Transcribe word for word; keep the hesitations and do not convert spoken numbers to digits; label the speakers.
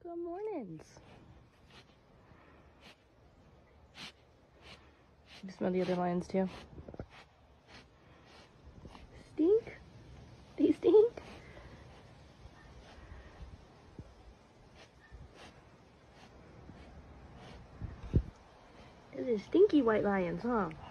Speaker 1: Good mornings. You smell the other lions too? Stink? They stink? Those are stinky white lions, huh?